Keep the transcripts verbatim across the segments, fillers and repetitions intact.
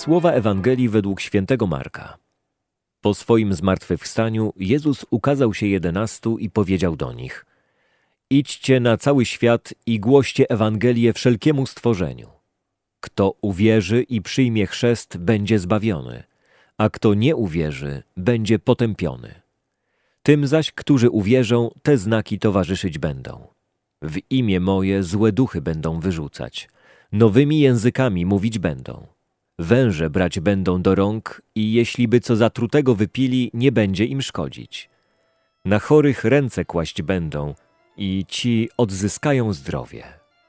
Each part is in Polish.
Słowa Ewangelii według świętego Marka. Po swoim zmartwychwstaniu Jezus ukazał się jedenastu i powiedział do nich: Idźcie na cały świat i głoście Ewangelię wszelkiemu stworzeniu. Kto uwierzy i przyjmie chrzest, będzie zbawiony, a kto nie uwierzy, będzie potępiony. Tym zaś, którzy uwierzą, te znaki towarzyszyć będą. W imię moje złe duchy będą wyrzucać, nowymi językami mówić będą. Węże brać będą do rąk i jeśli by co zatrutego wypili, nie będzie im szkodzić. Na chorych ręce kłaść będą i ci odzyskają zdrowie.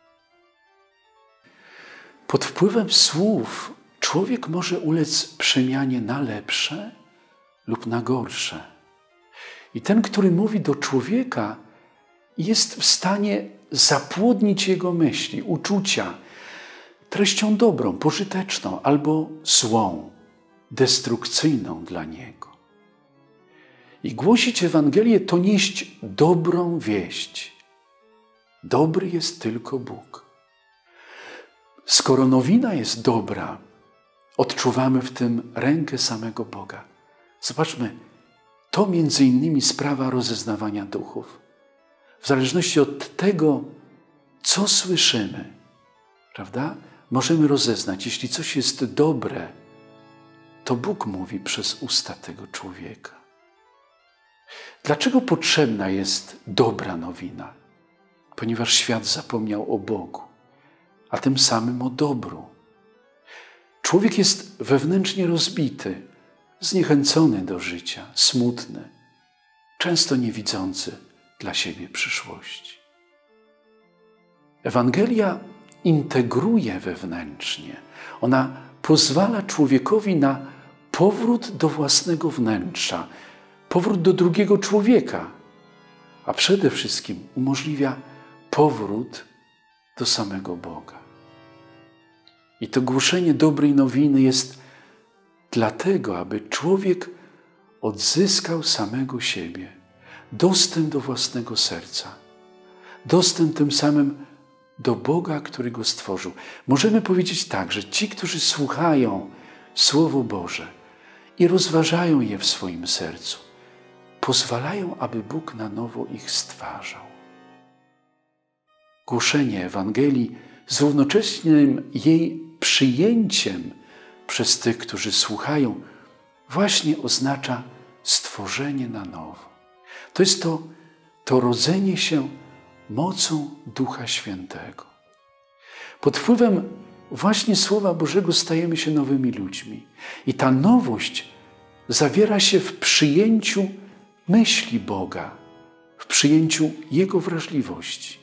Pod wpływem słów człowiek może ulec przemianie na lepsze lub na gorsze. I ten, który mówi do człowieka, jest w stanie zapłodnić jego myśli, uczucia treścią dobrą, pożyteczną albo złą, destrukcyjną dla niego. I głosić Ewangelię to nieść dobrą wieść. Dobry jest tylko Bóg. Skoro nowina jest dobra, odczuwamy w tym rękę samego Boga. Zobaczmy, to między innymi sprawa rozeznawania duchów. W zależności od tego, co słyszymy, prawda? Możemy rozeznać, jeśli coś jest dobre, to Bóg mówi przez usta tego człowieka. Dlaczego potrzebna jest dobra nowina? Ponieważ świat zapomniał o Bogu, a tym samym o dobru. Człowiek jest wewnętrznie rozbity, zniechęcony do życia, smutny, często niewidzący dla siebie przyszłości. Ewangelia integruje wewnętrznie. Ona pozwala człowiekowi na powrót do własnego wnętrza, powrót do drugiego człowieka, a przede wszystkim umożliwia powrót do samego Boga. I to głoszenie dobrej nowiny jest dlatego, aby człowiek odzyskał samego siebie, dostęp do własnego serca, dostęp tym samym do Boga, który go stworzył. Możemy powiedzieć tak, że ci, którzy słuchają Słowo Boże i rozważają je w swoim sercu, pozwalają, aby Bóg na nowo ich stwarzał. Głoszenie Ewangelii z równocześnym jej przyjęciem przez tych, którzy słuchają, właśnie oznacza stworzenie na nowo. To jest to, to rodzenie się mocą Ducha Świętego. Pod wpływem właśnie Słowa Bożego stajemy się nowymi ludźmi. I ta nowość zawiera się w przyjęciu myśli Boga, w przyjęciu Jego wrażliwości.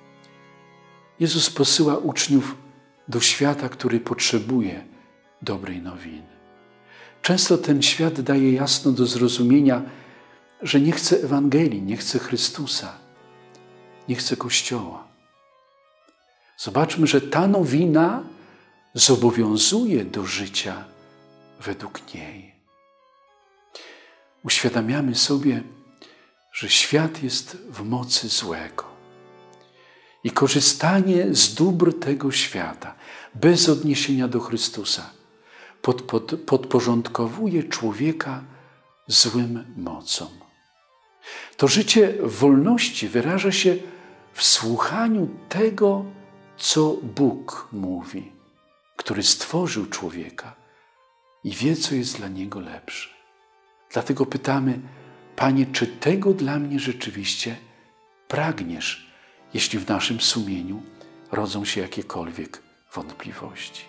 Jezus posyła uczniów do świata, który potrzebuje dobrej nowiny. Często ten świat daje jasno do zrozumienia, że nie chce Ewangelii, nie chce Chrystusa, nie chce Kościoła. Zobaczmy, że ta nowina zobowiązuje do życia według niej. Uświadamiamy sobie, że świat jest w mocy złego. I korzystanie z dóbr tego świata, bez odniesienia do Chrystusa, pod, pod, podporządkowuje człowieka złym mocom. To życie w wolności wyraża się w słuchaniu tego, co Bóg mówi, który stworzył człowieka i wie, co jest dla niego lepsze. Dlatego pytamy: Panie, czy tego dla mnie rzeczywiście pragniesz, jeśli w naszym sumieniu rodzą się jakiekolwiek wątpliwości?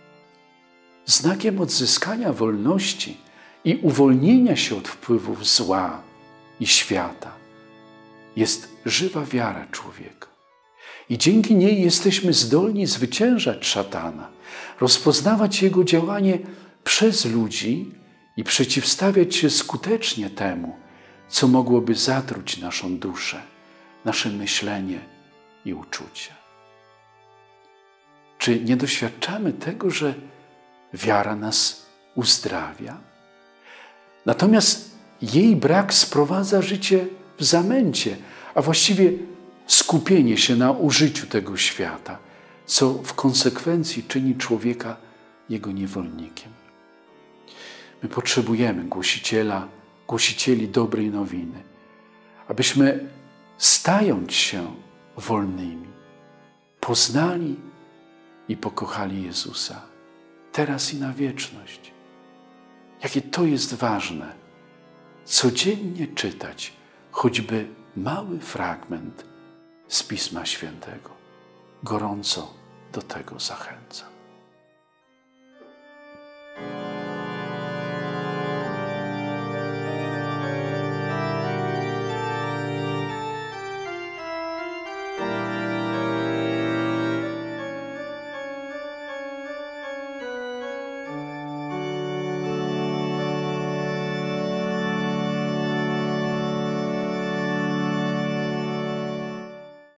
Znakiem odzyskania wolności i uwolnienia się od wpływów zła i świata jest żywa wiara człowieka. I dzięki niej jesteśmy zdolni zwyciężać szatana, rozpoznawać jego działanie przez ludzi i przeciwstawiać się skutecznie temu, co mogłoby zatruć naszą duszę, nasze myślenie i uczucia. Czy nie doświadczamy tego, że wiara nas uzdrawia? Natomiast jej brak sprowadza życie w zamęcie, a właściwie skupienie się na użyciu tego świata, co w konsekwencji czyni człowieka Jego niewolnikiem. My potrzebujemy głosiciela, głosicieli dobrej nowiny, abyśmy, stając się wolnymi, poznali i pokochali Jezusa, teraz i na wieczność. Jakie to jest ważne, codziennie czytać choćby mały fragment z Pisma Świętego. Gorąco do tego zachęcam.